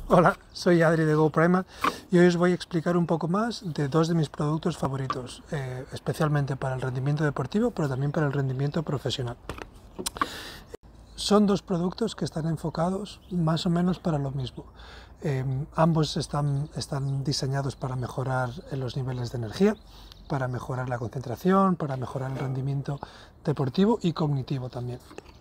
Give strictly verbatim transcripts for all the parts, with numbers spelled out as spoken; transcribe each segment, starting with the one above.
Hola, soy Adri de GoPrimal y hoy os voy a explicar un poco más de dos de mis productos favoritos, eh, especialmente para el rendimiento deportivo, pero también para el rendimiento profesional. Son dos productos que están enfocados más o menos para lo mismo. Eh, ambos están, están diseñados para mejorar los niveles de energía, para mejorar la concentración, para mejorar el rendimiento deportivo y cognitivo también.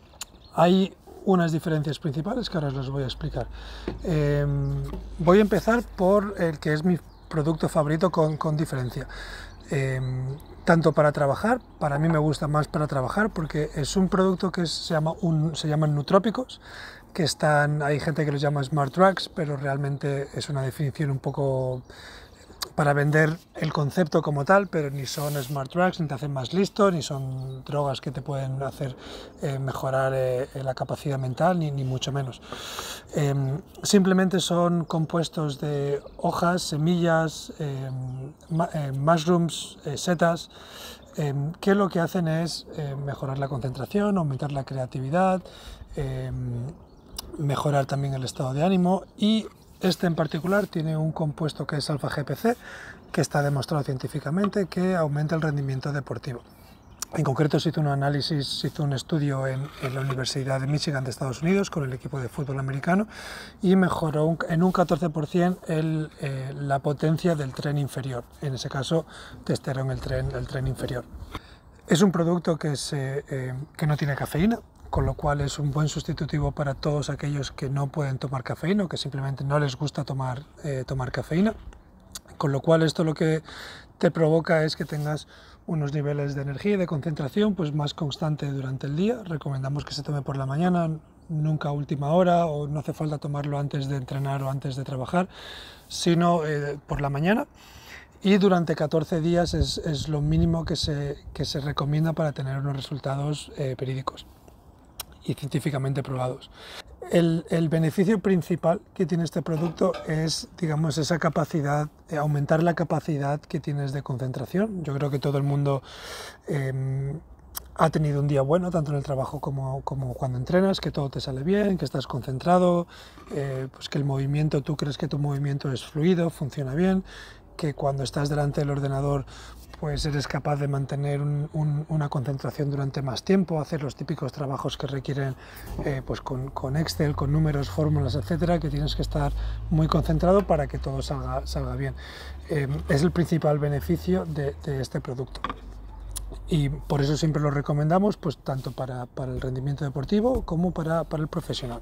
Hay unas diferencias principales que ahora os las voy a explicar. Eh, voy a empezar por el que es mi producto favorito con, con diferencia. Eh, tanto para trabajar, para mí me gusta más para trabajar porque es un producto que se, llama un, se llaman nootrópicos, que están, hay gente que los llama smart drugs, pero realmente es una definición un poco para vender el concepto como tal, pero ni son smart drugs, ni te hacen más listo, ni son drogas que te pueden hacer eh, mejorar eh, la capacidad mental, ni, ni mucho menos. Eh, simplemente son compuestos de hojas, semillas, eh, eh, mushrooms, eh, setas, eh, que lo que hacen es eh, mejorar la concentración, aumentar la creatividad, eh, mejorar también el estado de ánimo. Y este en particular tiene un compuesto que es alfa G P C, que está demostrado científicamente que aumenta el rendimiento deportivo. En concreto se hizo un análisis, se hizo un estudio en, en la Universidad de Michigan de Estados Unidos con el equipo de fútbol americano y mejoró un, en un catorce por ciento el, eh, la potencia del tren inferior. En ese caso testaron el tren, el tren inferior. Es un producto que, se, eh, que no tiene cafeína, con lo cual es un buen sustitutivo para todos aquellos que no pueden tomar cafeína o que simplemente no les gusta tomar, eh, tomar cafeína, con lo cual esto lo que te provoca es que tengas unos niveles de energía y de concentración pues más constante durante el día. Recomendamos que se tome por la mañana, nunca a última hora, o no hace falta tomarlo antes de entrenar o antes de trabajar, sino eh, por la mañana. Y durante catorce días es, es lo mínimo que se, que se recomienda para tener unos resultados eh, verídicos y científicamente probados. El, el beneficio principal que tiene este producto es, digamos, esa capacidad, eh, aumentar la capacidad que tienes de concentración. Yo creo que todo el mundo eh, ha tenido un día bueno, tanto en el trabajo como, como cuando entrenas, que todo te sale bien, que estás concentrado, eh, pues que el movimiento, tú crees que tu movimiento es fluido, funciona bien, que cuando estás delante del ordenador pues eres capaz de mantener un, un, una concentración durante más tiempo, hacer los típicos trabajos que requieren eh, pues con, con Excel, con números, fórmulas, etcétera, que tienes que estar muy concentrado para que todo salga, salga bien. Eh, es el principal beneficio de, de este producto. Y por eso siempre lo recomendamos, pues tanto para, para el rendimiento deportivo como para, para el profesional.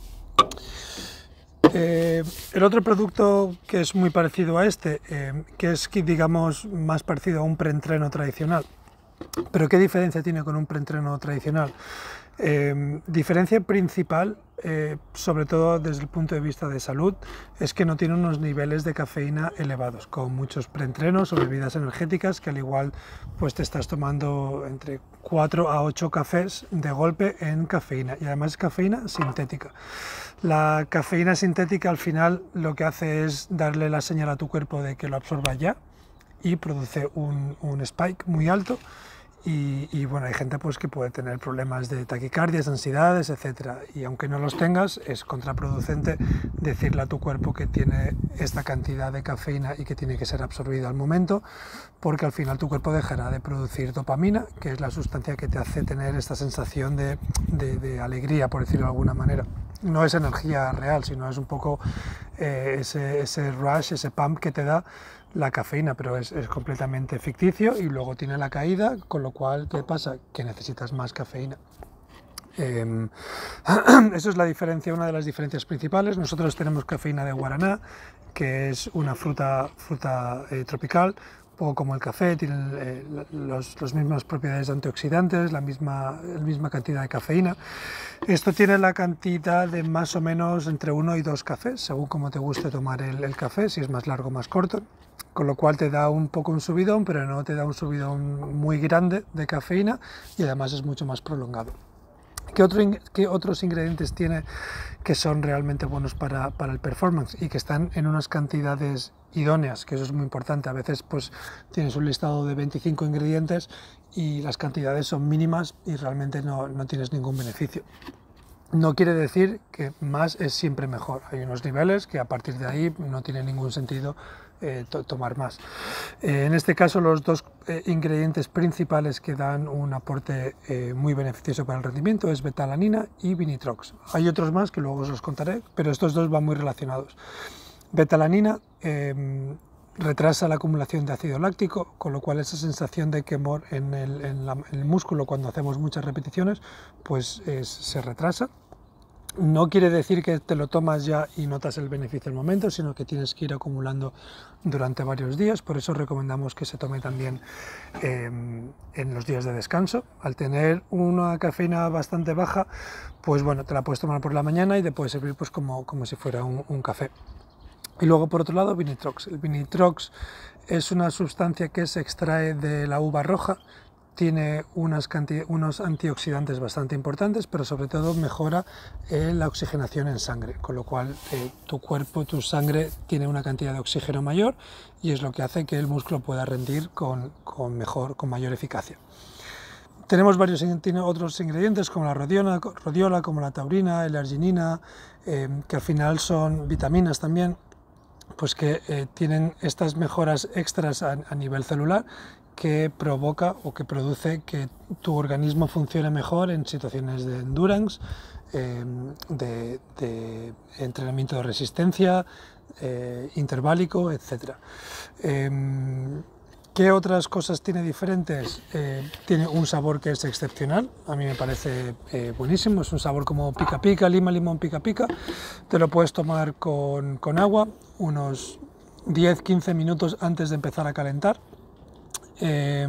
Eh, el otro producto que es muy parecido a este, eh, que es, digamos, más parecido a un preentreno tradicional, pero ¿qué diferencia tiene con un preentreno tradicional? Eh, diferencia principal, eh, sobre todo desde el punto de vista de salud, es que no tiene unos niveles de cafeína elevados, con muchos preentrenos o bebidas energéticas que al igual pues te estás tomando entre cuatro a ocho cafés de golpe en cafeína, y además es cafeína sintética. La cafeína sintética al final lo que hace es darle la señal a tu cuerpo de que lo absorba ya y produce un, un spike muy alto. Y, y bueno, hay gente pues que puede tener problemas de taquicardias, ansiedades, etcétera. Y aunque no los tengas, es contraproducente decirle a tu cuerpo que tiene esta cantidad de cafeína y que tiene que ser absorbida al momento, porque al final tu cuerpo dejará de producir dopamina, que es la sustancia que te hace tener esta sensación de, de, de alegría, por decirlo de alguna manera. No es energía real, sino es un poco eh, ese, ese rush, ese pump que te da la cafeína, pero es, es completamente ficticio y luego tiene la caída, con lo cual, ¿qué pasa? Que necesitas más cafeína. Eh, eso es la diferencia, una de las diferencias principales. Nosotros tenemos cafeína de guaraná, que es una fruta, fruta eh, tropical, un poco como el café, tiene eh, los, las mismas propiedades antioxidantes, la misma, la misma cantidad de cafeína. Esto tiene la cantidad de más o menos entre uno y dos cafés, según como te guste tomar el, el café, si es más largo o más corto, con lo cual te da un poco un subidón, pero no te da un subidón muy grande de cafeína y además es mucho más prolongado. ¿Qué, otro, ¿Qué otros ingredientes tiene que son realmente buenos para, para el performance y que están en unas cantidades idóneas? Que eso es muy importante. A veces pues tienes un listado de veinticinco ingredientes y las cantidades son mínimas y realmente no, no tienes ningún beneficio. No quiere decir que más es siempre mejor. Hay unos niveles que a partir de ahí no tiene ningún sentido eh, to tomar más. Eh, en este caso, los dos eh, ingredientes principales que dan un aporte eh, muy beneficioso para el rendimiento es betalanina y vinitrox. Hay otros más que luego os los contaré, pero estos dos van muy relacionados. Betalanina eh, retrasa la acumulación de ácido láctico, con lo cual esa sensación de quemor en el, en la, en el músculo cuando hacemos muchas repeticiones, pues es, se retrasa. No quiere decir que te lo tomas ya y notas el beneficio al momento, sino que tienes que ir acumulando durante varios días. Por eso recomendamos que se tome también eh, en los días de descanso. Al tener una cafeína bastante baja, pues bueno, te la puedes tomar por la mañana y te puede servir pues como, como si fuera un, un café. Y luego, por otro lado, vinitrox. El vinitrox es una sustancia que se extrae de la uva roja, tiene unas unos antioxidantes bastante importantes, pero sobre todo mejora eh, la oxigenación en sangre, con lo cual eh, tu cuerpo, tu sangre tiene una cantidad de oxígeno mayor y es lo que hace que el músculo pueda rendir con, con, mejor, con mayor eficacia. Tenemos varios tiene otros ingredientes como la rodiola, rodiola como la taurina, la arginina, eh, que al final son vitaminas también, pues que eh, tienen estas mejoras extras a, a nivel celular que provoca o que produce que tu organismo funcione mejor en situaciones de endurance, eh, de, de entrenamiento de resistencia, eh, interválico, etcétera. Eh, ¿Qué otras cosas tiene diferentes? Eh, tiene un sabor que es excepcional, a mí me parece eh, buenísimo, es un sabor como pica pica, lima, limón, pica pica. Te lo puedes tomar con, con agua unos diez a quince minutos antes de empezar a calentar. Eh,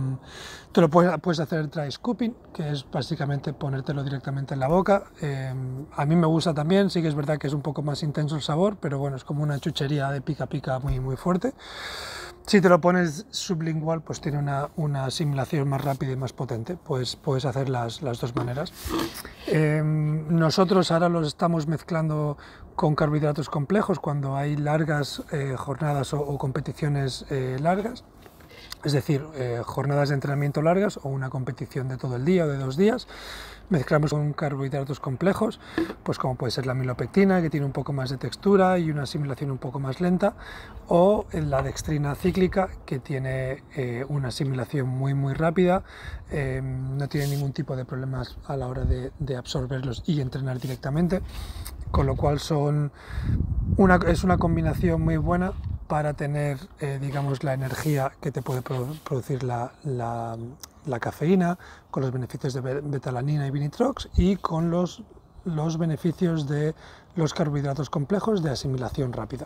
te lo puedes, puedes hacer dry scooping, que es básicamente ponértelo directamente en la boca. Eh, a mí me gusta también, sí que es verdad que es un poco más intenso el sabor, pero bueno, es como una chuchería de pica pica muy, muy fuerte. Si te lo pones sublingual, pues tiene una, una asimilación más rápida y más potente, pues puedes hacer las, las dos maneras. Eh, nosotros ahora los estamos mezclando con carbohidratos complejos cuando hay largas eh, jornadas o, o competiciones eh, largas, es decir, eh, jornadas de entrenamiento largas o una competición de todo el día o de dos días. Mezclamos con carbohidratos complejos, pues como puede ser la amilopectina, que tiene un poco más de textura y una asimilación un poco más lenta, o la dextrina cíclica, que tiene eh, una asimilación muy muy rápida, eh, no tiene ningún tipo de problemas a la hora de, de absorberlos y entrenar directamente, con lo cual son una, es una combinación muy buena para tener, eh, digamos, la energía que te puede producir la, la, la cafeína, con los beneficios de betalanina y vinitrox y con los, los beneficios de los carbohidratos complejos de asimilación rápida.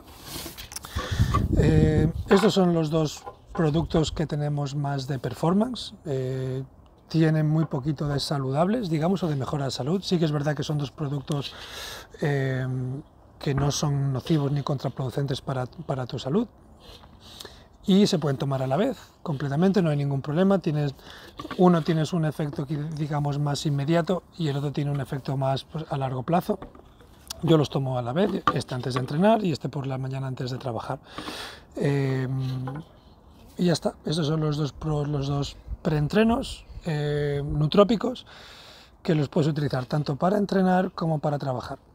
Eh, estos son los dos productos que tenemos más de performance. Eh, tienen muy poquito de saludables, digamos, o de mejora de salud. Sí que es verdad que son dos productos eh, que no son nocivos ni contraproducentes para, para tu salud y se pueden tomar a la vez completamente, no hay ningún problema. Tienes, uno tienes un efecto, digamos, más inmediato y el otro tiene un efecto más pues, a largo plazo. Yo los tomo a la vez, este antes de entrenar y este por la mañana antes de trabajar. Eh, y ya está, estos son los dos, los dos preentrenos eh, nutrópicos que los puedes utilizar tanto para entrenar como para trabajar.